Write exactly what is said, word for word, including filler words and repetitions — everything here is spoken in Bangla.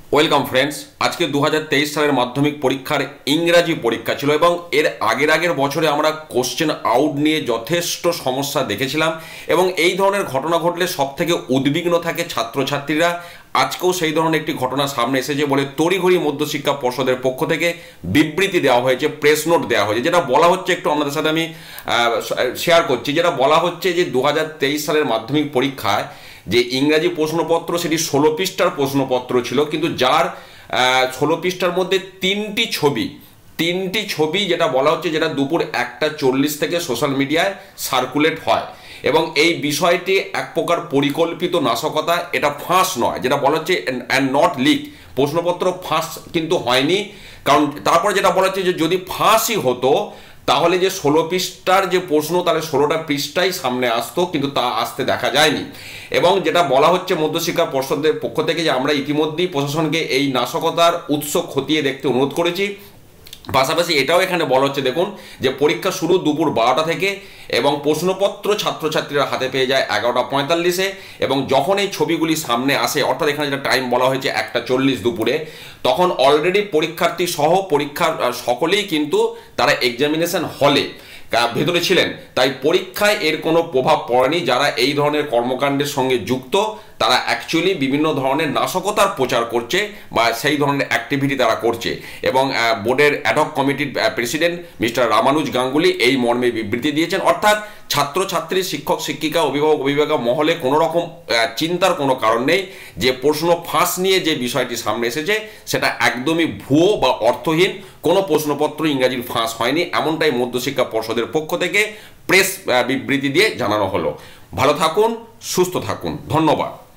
Welcome friends. আজকে দু হাজার তেইশ সালের মাধ্যমিক পরীক্ষার ইংরাজি পরীক্ষা ছিল এবং এর আগের আগের বছরে আমরা কোশ্চেন আউট নিয়ে যথেষ্ট সমস্যা দেখেছিলাম এবং এই ধরনের ঘটনা ঘটলে সব থেকে উদ্বিগ্ন থাকে ছাত্রছাত্রীরা। আজকেও সেই ধরনের একটি ঘটনা সামনে এসেছে বলে তড়িঘড়ি মধ্যশিক্ষা পর্ষদের পক্ষ থেকে বিবৃতি দেওয়া হয়েছে, প্রেস নোট দেওয়া হয়েছে। যেটা বলা হচ্ছে একটু আপনাদের সাথে আমি শেয়ার করছি। যেটা বলা হচ্ছে যে দু হাজার তেইশ সালের মাধ্যমিক পরীক্ষায় যে ইংরাজি প্রশ্নপত্র সেটি ষোলো পৃষ্ঠার প্রশ্নপত্র ছিল, কিন্তু যার ষোলো পৃষ্ঠার মধ্যে তিনটি ছবি তিনটি ছবি যেটা বলা হচ্ছে যেটা দুপুর একটা চল্লিশ থেকে সোশ্যাল মিডিয়ায় সার্কুলেট হয় এবং এই বিষয়টি এক প্রকার পরিকল্পিত নাশকতা, এটা ফাঁস নয়। যেটা বলা হচ্ছে অ্যান্ড নট লিক, প্রশ্নপত্র ফাঁস কিন্তু হয়নি। কারণ তারপরে যেটা বলা হচ্ছে যে যদি ফাঁসই হতো তাহলে যে ষোলো পৃষ্ঠার যে প্রশ্ন তাহলে ষোলোটা পৃষ্ঠাই সামনে আসতো, কিন্তু তা আসতে দেখা যায়নি। এবং যেটা বলা হচ্ছে মধ্যশিক্ষা পর্ষদের পক্ষ থেকে যে আমরা ইতিমধ্যেই প্রশাসনকে এই নাশকতার উৎস খতিয়ে দেখতে অনুরোধ করেছি। পাশাপাশি এটাও এখানে বলা হচ্ছে দেখুন যে পরীক্ষা শুরু দুপুর বারোটা থেকে এবং প্রশ্নপত্র ছাত্রছাত্রীরা হাতে পেয়ে যায় এগারোটা পঁয়তাল্লিশে এবং যখন এই ছবিগুলি সামনে আসে, অর্থাৎ এখানে যেটা টাইম বলা হয়েছে একটা চল্লিশ দুপুরে, তখন অলরেডি পরীক্ষার্থী সহ পরীক্ষার সকলেই কিন্তু তারা এক্সামিনেশন হলে ভেতরে ছিলেন। তাই পরীক্ষায় এর কোনো প্রভাব পড়েনি। যারা এই ধরনের কর্মকাণ্ডের সঙ্গে যুক্ত তারা অ্যাকচুয়ালি বিভিন্ন ধরনের নাশকতার প্রচার করছে বা সেই ধরনের অ্যাক্টিভিটি তারা করছে। এবং বোর্ডের অ্যাডহক কমিটির প্রেসিডেন্ট মিস্টার রামানুজ গাঙ্গুলি এই মর্মে বিবৃতি দিয়েছেন। অর্থাৎ ছাত্রছাত্রী, শিক্ষক শিক্ষিকা, অভিভাবক অভিভাবিকা মহলে কোনো রকম চিন্তার কোনো কারণ নেই যে প্রশ্ন ফাঁস নিয়ে যে বিষয়টি সামনে এসেছে সেটা একদমই ভুয়ো বা অর্থহীন। কোনো প্রশ্নপত্র ইংরাজির ফাঁস হয়নি, এমনটাই মধ্যশিক্ষা পর্ষদের পক্ষ থেকে প্রেস বিবৃতি দিয়ে জানানো হলো। ভালো থাকুন, সুস্থ থাকুন, ধন্যবাদ।